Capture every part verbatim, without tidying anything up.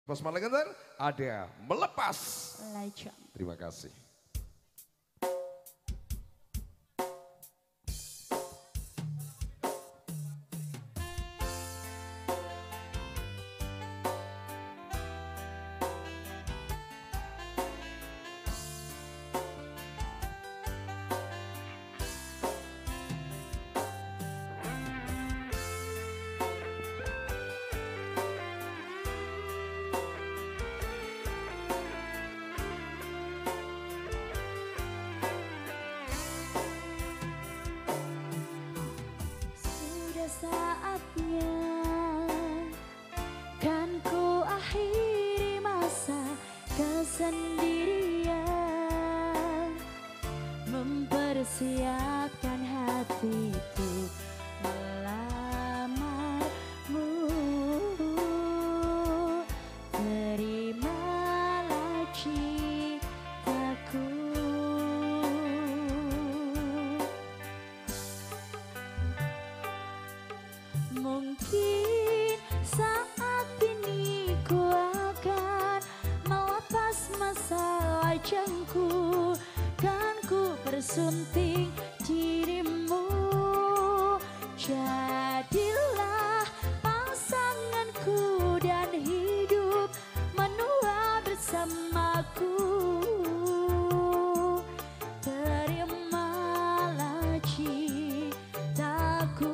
Pas Malengenter ada Melepas. Legend. Terima kasih. Saatnya kan ku akhiri masa kesendirian, mempersiapkan hatiku melamarmu. Terimalah cintaku. Mungkin saat ini ku akan melepas masa lajangku, kan ku bersunting dirimu. Jadilah pasanganku dan hidup menua bersamaku. Terimalah cintaku.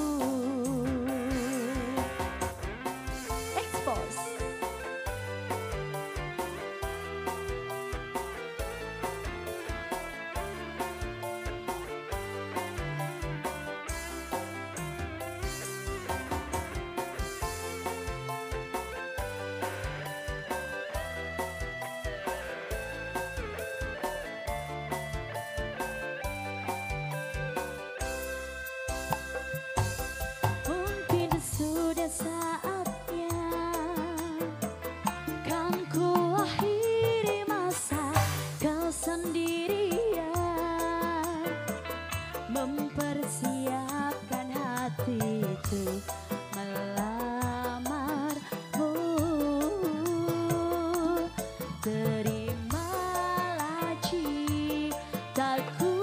Sudah saatnya kan ku akhiri masa kesendirian, mempersiapkan hatiku melamarmu. Terimalah cintaku.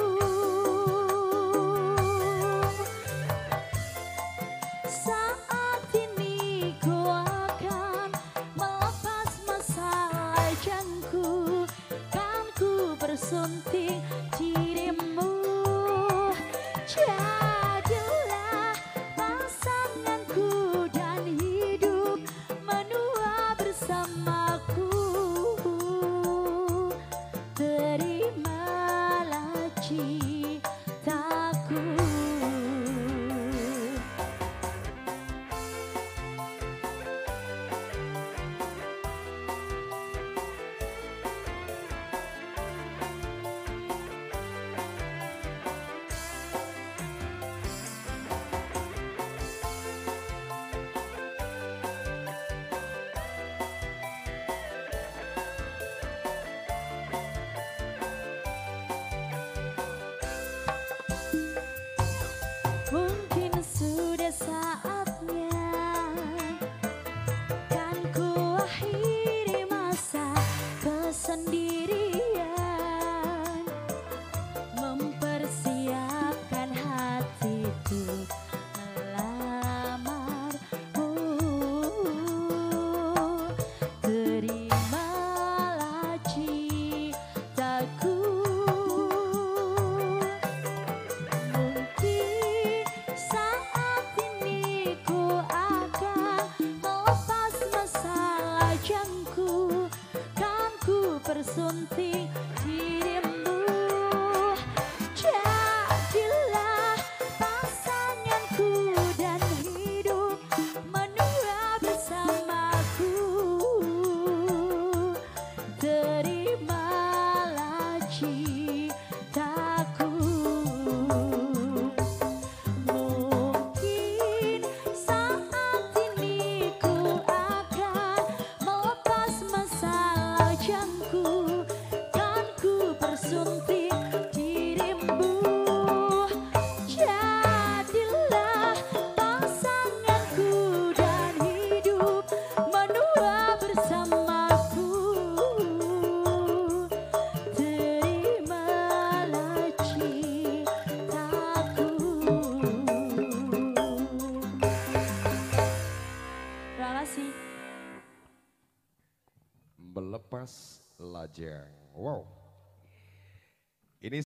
Saat ini ku akan melepas masa lajangku, kan ku bersunting dirimu. Jadilah pasanganku dan hidup menua bersamaku. Terimalah cintaku. Mungkin sudah saatnya kan ku akhiri masa kesendirian, mempersiapkan hatiku melamarmu. Terimalah cintaku. Bersunting dirimu. Jadilah pasanganku dan hidup menua bersamaku. Terimalah cintaku. Mungkin saat ini ku akan melepas masa lajangku, kan ku bersama. melepas lajang. Wow.